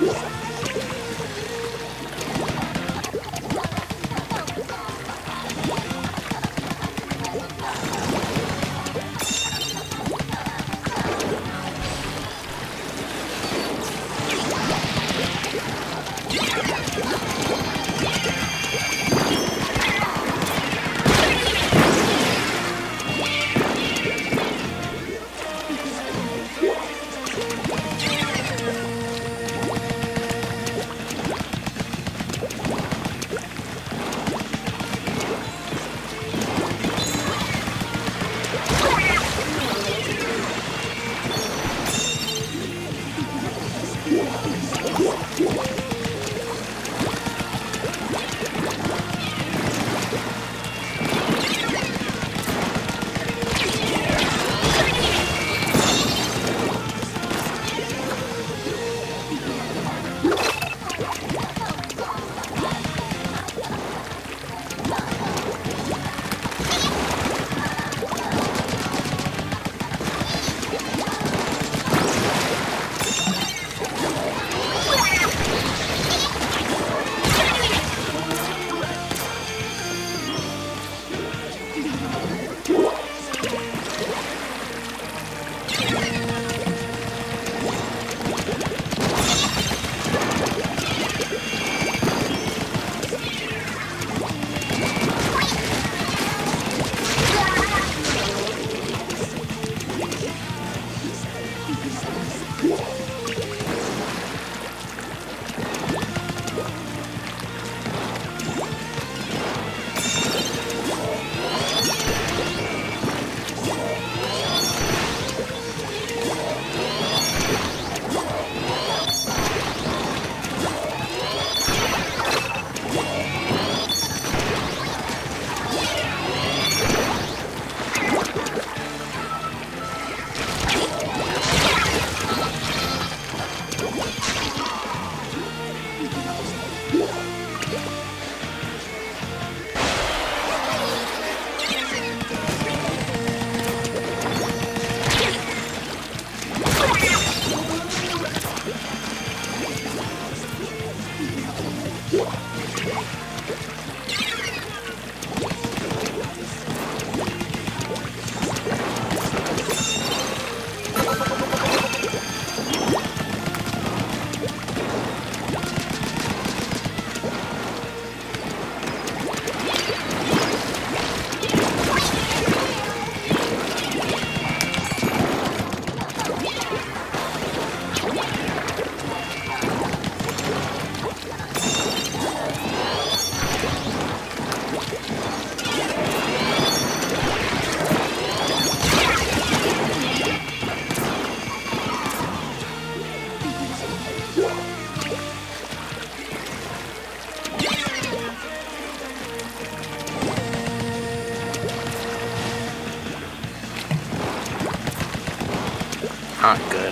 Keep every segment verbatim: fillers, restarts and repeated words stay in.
Not good.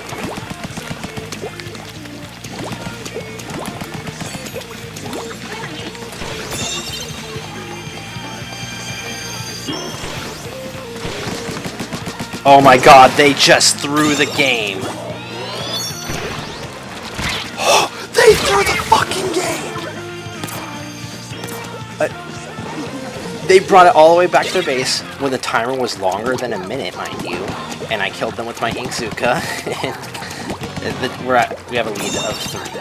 Oh my god, they just threw the game. They threw the fucking game! Uh, they brought it all the way back to their base when the timer was longer than a minute, mind you. And I killed them with my Inkzuka. And we're at, we have a lead of three.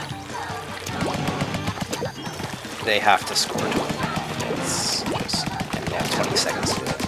They have to score twenty. It's just, and they have twenty seconds to do it.